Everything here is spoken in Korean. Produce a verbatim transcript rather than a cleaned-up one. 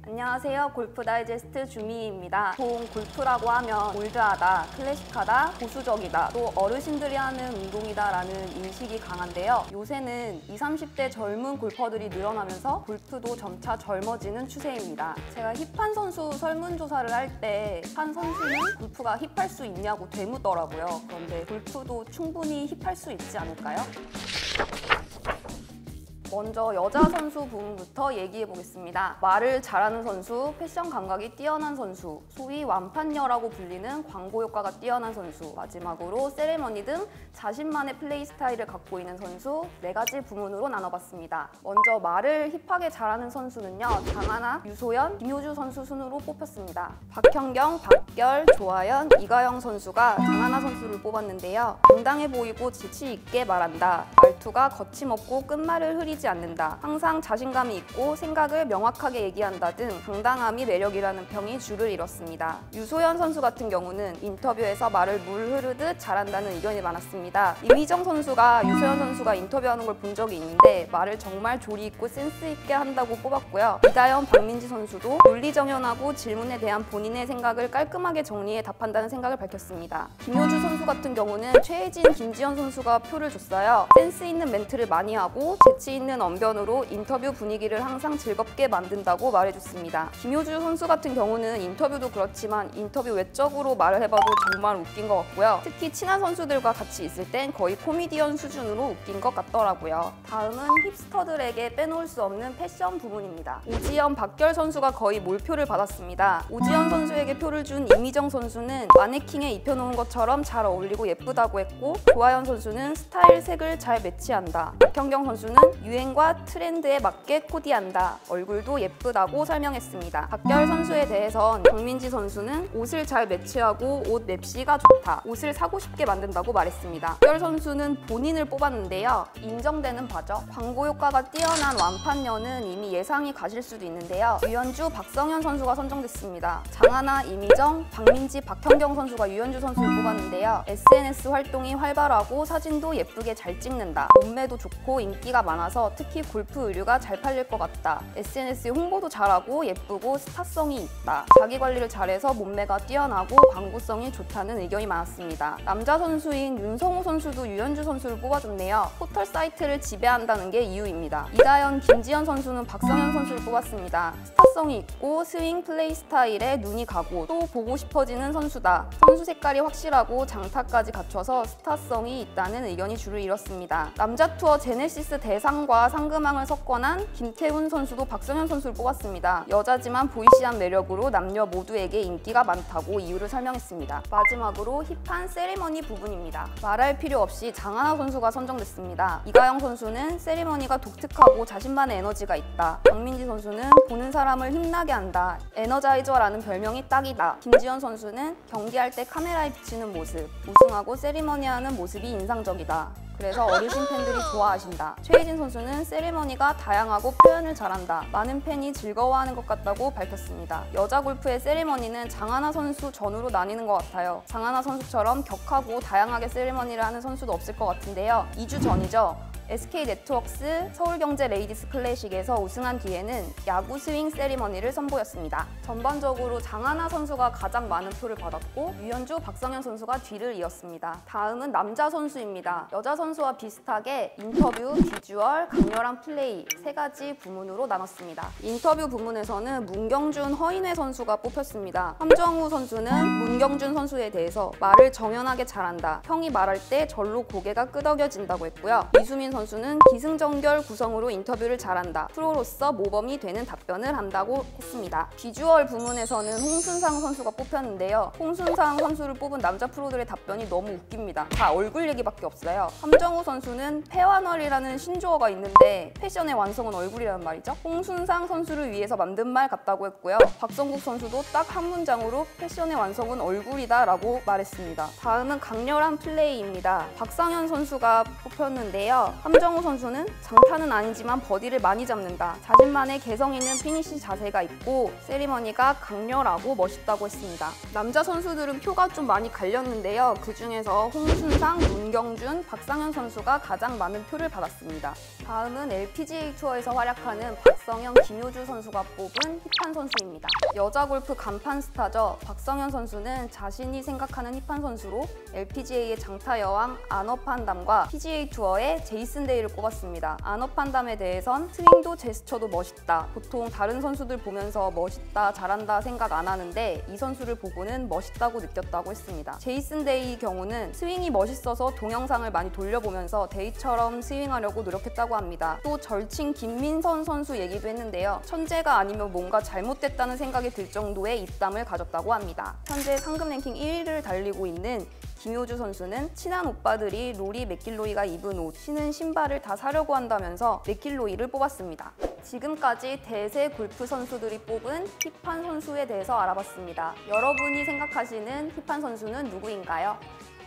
안녕하세요. 골프 다이제스트 주미입니다. 보통 골프라고 하면 올드하다, 클래식하다, 보수적이다, 또 어르신들이 하는 운동이다 라는 인식이 강한데요. 요새는 이십, 삼십 대 젊은 골퍼들이 늘어나면서 골프도 점차 젊어지는 추세입니다. 제가 힙한 선수 설문조사를 할 때 한 선수는 골프가 힙할 수 있냐고 되묻더라고요. 그런데 골프도 충분히 힙할 수 있지 않을까요? 먼저 여자 선수 부분부터 얘기해 보겠습니다. 말을 잘하는 선수, 패션 감각이 뛰어난 선수, 소위 완판녀라고 불리는 광고 효과가 뛰어난 선수, 마지막으로 세레머니 등 자신만의 플레이 스타일을 갖고 있는 선수 네 가지 부문으로 나눠봤습니다. 먼저 말을 힙하게 잘하는 선수는요, 장하나, 유소연, 김효주 선수 순으로 뽑혔습니다. 박현경, 박결, 조하연, 이가영 선수가 장하나 선수를 뽑았는데요. 당당해 보이고 재치 있게 말한다. 말투가 거침없고 끝말을 흐리지 않는다. 항상 자신감이 있고 생각을 명확하게 얘기한다 등 당당함이 매력이라는 평이 줄을 이뤘습니다. 유소연 선수 같은 경우는 인터뷰에서 말을 물 흐르듯 잘한다는 의견이 많았습니다. 임희정 선수가 유소연 선수가 인터뷰하는 걸 본 적이 있는데 말을 정말 조리 있고 센스 있게 한다고 뽑았고요. 이다연, 박민지 선수도 논리정연하고 질문에 대한 본인의 생각을 깔끔하게 정리해 답한다는 생각을 밝혔습니다. 김효주 선수 같은 경우는 최혜진, 김지현 선수가 표를 줬어요. 센스 있는 멘트를 많이 하고 재치 있는 언변으로 인터뷰 분위기를 항상 즐겁게 만든다고 말해줬습니다. 김효주 선수 같은 경우는 인터뷰도 그렇지만 인터뷰 외적으로 말을 해봐도 정말 웃긴 것 같고요. 특히 친한 선수들과 같이 있을 땐 거의 코미디언 수준으로 웃긴 것 같더라고요. 다음은 힙스터들에게 빼놓을 수 없는 패션 부분입니다. 오지연, 박결 선수가 거의 몰표를 받았습니다. 오지연 선수에게 표를 준 임희정 선수는 마네킹에 입혀놓은 것처럼 잘 어울리고 예쁘다고 했고, 조하연 선수는 스타일 색을 잘 매치한다. 박현경 선수는 유행과 트렌드에 맞게 코디한다. 얼굴도 예쁘다고 설명했습니다. 박결 선수에 대해선 박민지 선수는 옷을 잘 매치하고 옷 맵시가 좋다. 옷을 사고 싶게 만든다고 말했습니다. 박결 선수는 본인을 뽑았는데요. 인정되는 바죠. 광고 효과가 뛰어난 완판녀는 이미 예상이 가실 수도 있는데요. 유현주, 박성현 선수가 선정됐습니다. 장하나, 임희정, 박민지, 박현경 선수가 유현주 선수를 뽑았는데요. 에스엔에스 활동이 활발하고 사진도 예쁘게 잘 찍는다. 몸매도 좋고 인기가 많아서 특히 골프 의류가 잘 팔릴 것 같다. 에스엔에스에 홍보도 잘하고 예쁘고 스타성이 있다. 자기 관리를 잘해서 몸매가 뛰어나고 광고성이 좋다는 의견이 많았습니다. 남자 선수인 윤성호 선수도 유현주 선수를 뽑아줬네요. 포털 사이트를 지배한다는 게 이유입니다. 이다연, 김지현 선수는 박성현 선수를 뽑았습니다. 스타성이 있고 스윙 플레이 스타일에 눈이 가고 또 보고 싶어지는 선수다. 선수 색깔이 확실하고 장타까지 갖춰서 스타성이 있다는 의견이 줄을 이뤘습니다. 남자 투어 제네시스 대상과 상금왕을 석권한 김태훈 선수도 박성현 선수를 뽑았습니다. 여자지만 보이시한 매력으로 남녀 모두에게 인기가 많다고 이유를 설명했습니다. 마지막으로 힙한 세리머니 부분입니다. 말할 필요 없이 장하나 선수가 선정됐습니다. 이가영 선수는 세리머니가 독특하고 자신만의 에너지가 있다. 박민지 선수는 보는 사람을 힘나게 한다. 에너자이저라는 별명이 딱이다. 김지현 선수는 경기할 때 카메라에 비치는 모습, 우승하고 세리머니하는 모습이 인상적이다. 그래서 어르신 팬들이 좋아하신다. 최혜진 선수는 세리머니가 다양하고 표현을 잘한다. 많은 팬이 즐거워하는 것 같다고 밝혔습니다. 여자 골프의 세리머니는 장하나 선수 전후로 나뉘는 것 같아요. 장하나 선수처럼 격하고 다양하게 세리머니를 하는 선수도 없을 것 같은데요. 이 주 전이죠. 에스케이네트웍스 서울경제 레이디스 클래식에서 우승한 뒤에는 야구 스윙 세리머니를 선보였습니다. 전반적으로 장하나 선수가 가장 많은 표를 받았고 유현주, 박성현 선수가 뒤를 이었습니다. 다음은 남자 선수입니다. 여자 선수와 비슷하게 인터뷰, 비주얼, 강렬한 플레이 세 가지 부문으로 나눴습니다. 인터뷰 부문에서는 문경준, 허인회 선수가 뽑혔습니다. 함정우 선수는 문경준 선수에 대해서 말을 정연하게 잘한다. 형이 말할 때 절로 고개가 끄덕여진다고 했고요. 이수민 선수 선수는 기승전결 구성으로 인터뷰를 잘한다. 프로로서 모범이 되는 답변을 한다고 했습니다. 비주얼 부문에서는 홍순상 선수가 뽑혔는데요. 홍순상 선수를 뽑은 남자 프로들의 답변이 너무 웃깁니다. 다 얼굴 얘기밖에 없어요. 함정우 선수는 패완얼이라는 신조어가 있는데 패션의 완성은 얼굴이라는 말이죠. 홍순상 선수를 위해서 만든 말 같다고 했고요. 박성국 선수도 딱 한 문장으로 패션의 완성은 얼굴이다 라고 말했습니다. 다음은 강렬한 플레이입니다. 박상현 선수가 뽑혔는데요. 함정우 선수는 장타는 아니지만 버디를 많이 잡는다. 자신만의 개성 있는 피니시 자세가 있고 세리머니가 강렬하고 멋있다고 했습니다. 남자 선수들은 표가 좀 많이 갈렸는데요. 그 중에서 홍순상, 문경준, 박상현 선수가 가장 많은 표를 받았습니다. 다음은 엘피지에이 투어에서 활약하는 박성 박성현, 김효주 선수가 뽑은 힙한 선수입니다. 여자 골프 간판 스타죠. 박성현 선수는 자신이 생각하는 힙한 선수로 엘피지에이의 장타 여왕 아너판담과 피지에이 투어의 제이슨 데이를 꼽았습니다. 아너판담에 대해선 스윙도 제스처도 멋있다. 보통 다른 선수들 보면서 멋있다, 잘한다 생각 안 하는데 이 선수를 보고는 멋있다고 느꼈다고 했습니다. 제이슨 데이의 경우는 스윙이 멋있어서 동영상을 많이 돌려보면서 데이처럼 스윙하려고 노력했다고 합니다. 또 절친 김민선 선수 얘기도 했는데요. 천재가 아니면 뭔가 잘못됐다는 생각이 들 정도의 입담을 가졌다고 합니다. 현재 상금 랭킹 일 위를 달리고 있는 김효주 선수는 친한 오빠들이 로리 맥길로이가 입은 옷, 신은 신발을 다 사려고 한다면서 맥길로이를 뽑았습니다. 지금까지 대세 골프 선수들이 뽑은 힙한 선수에 대해서 알아봤습니다. 여러분이 생각하시는 힙한 선수는 누구인가요?